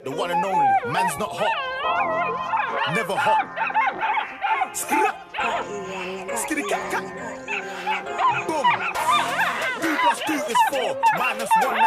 The one and only. Man's not hot. Never hot. Skitty cat cat. Boom. 2 + 2 is 4. -1.